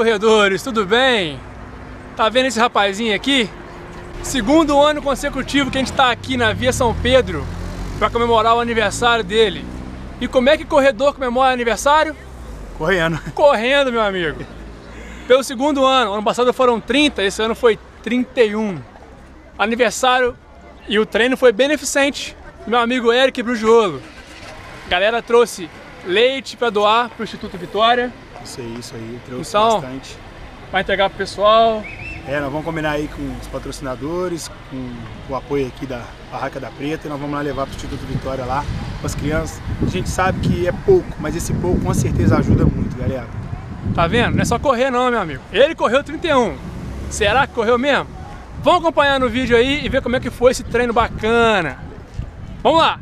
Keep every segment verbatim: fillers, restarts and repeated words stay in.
corredores, tudo bem? Tá vendo esse rapazinho aqui? Segundo ano consecutivo que a gente tá aqui na Via São Pedro para comemorar o aniversário dele. E como é que corredor comemora aniversário? Correndo. Correndo, meu amigo. Pelo segundo ano, ano passado foram trinta, esse ano foi trinta e um. Aniversário e o treino foi beneficente. Meu amigo Eric Brugiolo. A galera trouxe leite para doar pro Instituto Vitória. Isso aí, isso aí, trouxe então, bastante. Vai entregar pro pessoal. É, nós vamos combinar aí com os patrocinadores, com o apoio aqui da Barraca da Preta, e nós vamos lá levar pro Instituto Vitória lá, com as crianças. A gente sabe que é pouco, mas esse pouco com certeza ajuda muito, galera. Tá vendo? Não é só correr não, meu amigo. Ele correu trinta e um. Será que correu mesmo? Vamos acompanhar no vídeo aí e ver como é que foi esse treino bacana. Vamos lá!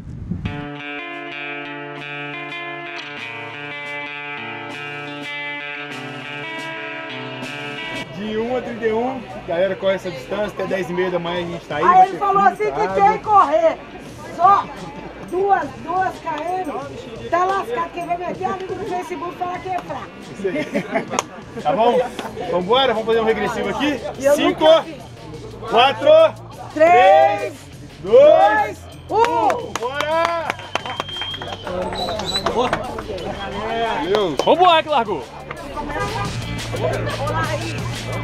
De um a trinta e um, galera corre essa distância, até dez e meia da manhã a gente tá aí. Aí ele falou assim que quem correr só duas, duas km, tá lascado, quem vai meter amigo no Facebook falar que é fraco. Isso aí. Tá bom? Vambora, vamos fazer um regressivo aqui. cinco, quatro, três, dois, um, bora! Valeu! Vambora que largou! Olá aí!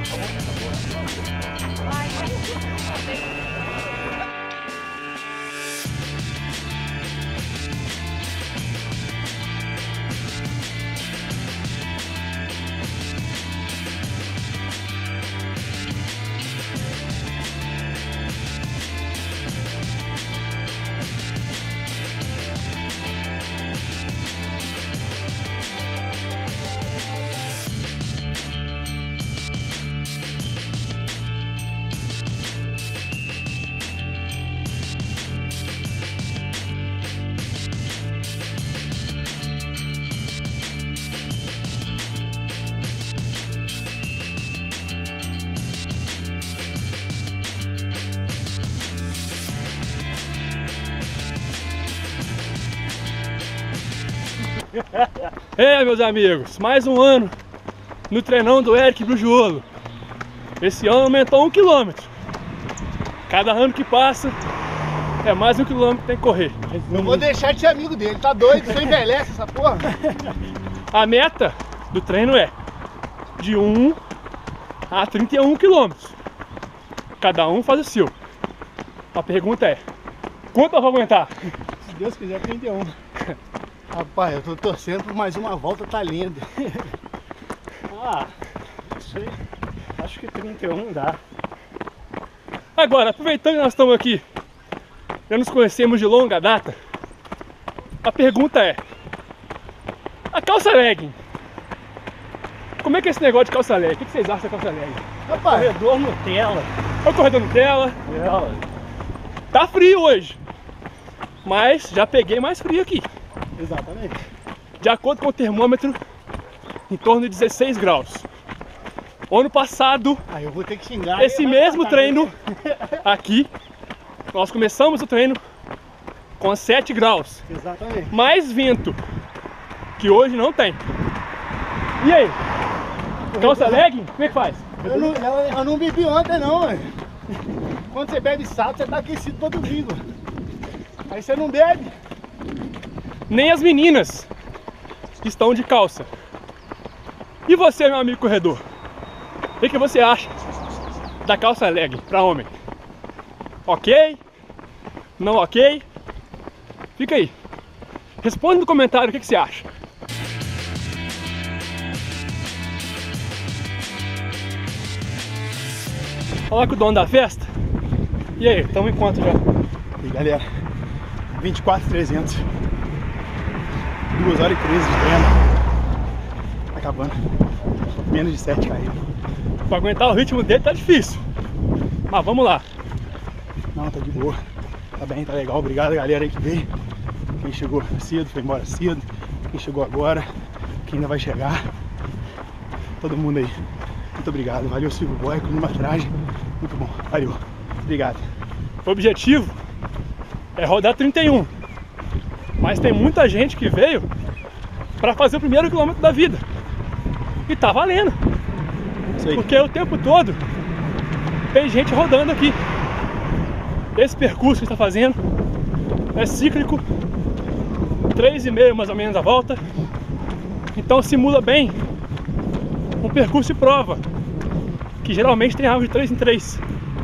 É, meus amigos, mais um ano no treinão do Eric Brugiolo. Esse ano aumentou um quilômetro. Cada ano que passa é mais um quilômetro que tem que correr. Não vou deixar de ser amigo dele, tá doido? Você envelhece essa porra? A meta do treino é de um a trinta e um quilômetros. Cada um faz o seu. A pergunta é: quanto eu vou aguentar? Se Deus quiser, trinta e um. Rapaz, eu tô torcendo por mais uma volta, tá lindo. Ah, não sei. Acho que trinta e um dá. Agora, aproveitando que nós estamos aqui, já nos conhecemos de longa data, a pergunta é: a calça legging, como é que é esse negócio de calça legging? O que vocês acham da calça legging? Rapaz, Corredor Nutella. Olha o corredor Nutella. Ela. Tá frio hoje, mas já peguei mais frio aqui. exatamente. De acordo com o termômetro, em torno de dezesseis graus. Ano passado, Aí eu vou ter que xingar. esse mesmo treino aqui, nós começamos o treino com sete graus. Exatamente. Mais vento, que hoje não tem. E aí? Calça legging? Como é que faz? Eu não, eu, eu não bebi ontem não, mano. Quando você bebe sábado, você tá aquecido todo domingo. Aí você não bebe. Nem as meninas estão de calça. E você, meu amigo corredor? O que, que você acha da calça legging para homem? Ok? Não ok? Fica aí. Responde no comentário o que, que você acha. Fala com o dono da festa. E aí, estamos em quanto já? E galera, vinte e quatro mil e trezentos. duas horas e treze de treino. Tá acabando. Menos de sete caiu. Pra aguentar o ritmo dele tá difícil. Mas vamos lá. Não, tá de boa. Tá bem, tá legal. Obrigado galera aí que veio. Quem chegou cedo, foi embora cedo. Quem chegou agora, quem ainda vai chegar. Todo mundo aí. Muito obrigado. Valeu, Silvio Boy, com uma traje. Muito bom. Valeu. Obrigado. O objetivo é rodar trinta e um. Mas tem muita gente que veio para fazer o primeiro quilômetro da vida. E tá valendo. Porque o tempo todo tem gente rodando aqui. Esse percurso que está fazendo é cíclico, três e meio mais ou menos a volta. Então simula bem um percurso de prova, que geralmente tem água de três em três.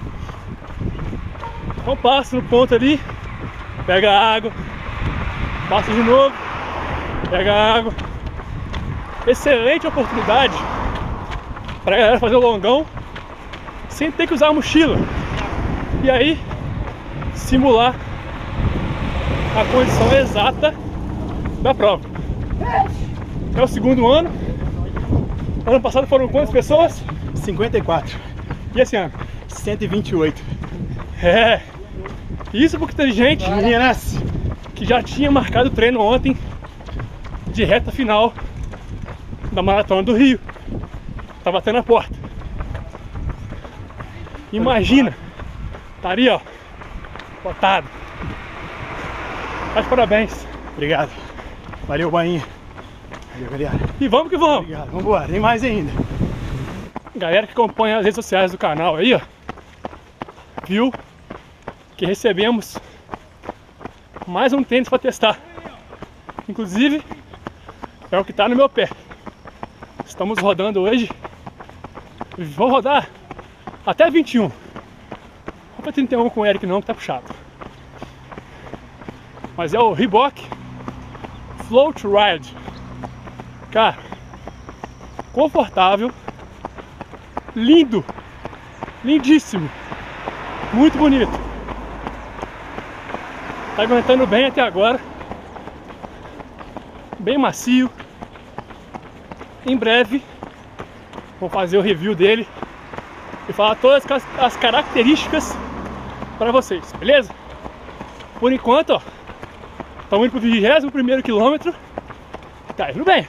Então passa no ponto ali, pega a água, passa de novo, pega a água. Excelente oportunidade para a galera fazer o longão sem ter que usar a mochila. E aí simular a condição exata da prova. É o segundo ano. Ano passado foram quantas pessoas? cinquenta e quatro. E esse ano? cento e vinte e oito. É. Isso porque teve gente, Meninas, que já tinha marcado o treino ontem de reta final da Maratona do Rio. Tá batendo a porta. Imagina, estaria, ó, lotado. Mas parabéns. obrigado. Valeu, Bainha. Valeu, galera. E vamos que vamos. Obrigado. Vambora, tem mais ainda. Galera que acompanha as redes sociais do canal aí, ó, viu que recebemos mais um tênis para testar. Inclusive, é o que tá no meu pé. Estamos rodando hoje. Vou rodar até vinte e um. Não vou pra trinta e um com o Eric não, que tá puxado. Mas é o Reebok Float Ride. Cara, confortável, lindo, lindíssimo, muito bonito. Tá aguentando bem até agora, bem macio. Em breve vou fazer o review dele e falar todas as, as características para vocês, beleza? Por enquanto, ó, estamos indo pro vigésimo primeiro quilômetro. Tá indo bem.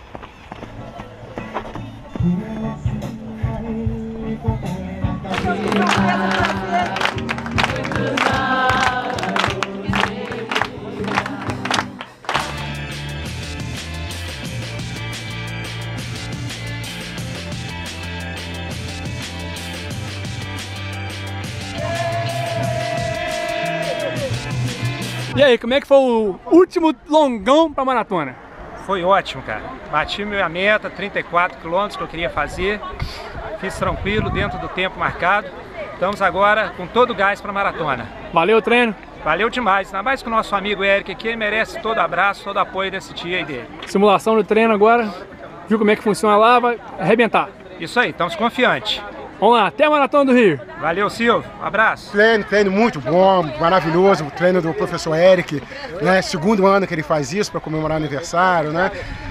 E aí, como é que foi o último longão pra maratona? Foi ótimo, cara. Bati minha meta, trinta e quatro quilômetros que eu queria fazer. Fiz tranquilo, dentro do tempo marcado. Estamos agora com todo o gás para a maratona. Valeu o treino? Valeu demais. Ainda mais que o nosso amigo Eric aqui, ele merece todo abraço, todo apoio desse tio aí dele. Simulação do treino agora. Viu como é que funciona lá? Vai arrebentar. Isso aí, estamos confiantes. Vamos lá, até a Maratona do Rio. Valeu, Silvio. Um abraço. Treino, treino muito bom, maravilhoso. O treino do professor Eric, né? Segundo ano que ele faz isso para comemorar o aniversário, né?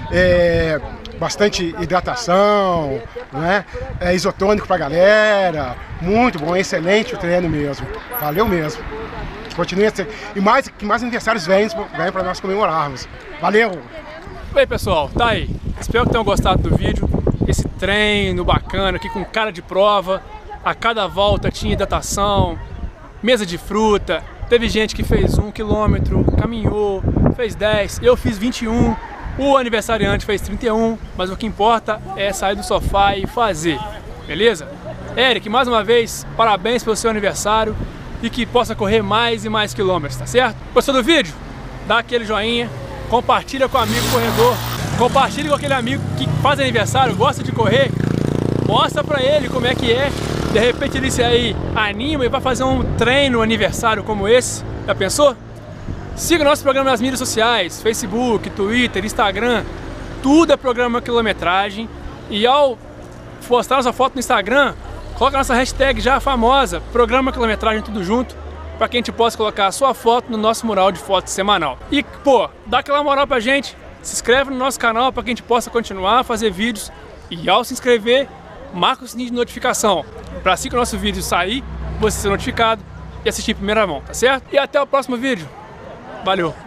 É, bastante hidratação, né? É, isotônico pra galera. Muito bom, excelente o treino mesmo. Valeu mesmo. Continue assim. E mais, que mais aniversários venham, venham para nós comemorarmos. Valeu! Bem, pessoal, tá aí. Espero que tenham gostado do vídeo. Esse treino bacana aqui com cara de prova. A cada volta tinha hidratação, mesa de fruta. Teve gente que fez um quilômetro, caminhou, fez dez, eu fiz vinte e um. O aniversariante fez trinta e um, mas o que importa é sair do sofá e fazer, beleza? Eric, mais uma vez, parabéns pelo seu aniversário e que possa correr mais e mais quilômetros, tá certo? Gostou do vídeo? Dá aquele joinha, compartilha com o amigo corredor, compartilha com aquele amigo que faz aniversário, gosta de correr, mostra pra ele como é que é, de repente ele se aí anima e vai fazer um treino aniversário como esse, já pensou? Siga o nosso programa nas mídias sociais, Facebook, Twitter, Instagram, tudo é programa quilometragem. E ao postar nossa foto no Instagram, coloca a nossa hashtag já famosa, programa quilometragem tudo junto, para que a gente possa colocar a sua foto no nosso mural de fotos semanal. E, pô, dá aquela moral pra gente, se inscreve no nosso canal para que a gente possa continuar a fazer vídeos. E ao se inscrever, marca o sininho de notificação, para assim que o nosso vídeo sair, você ser notificado e assistir em primeira mão, tá certo? E até o próximo vídeo. Valeu!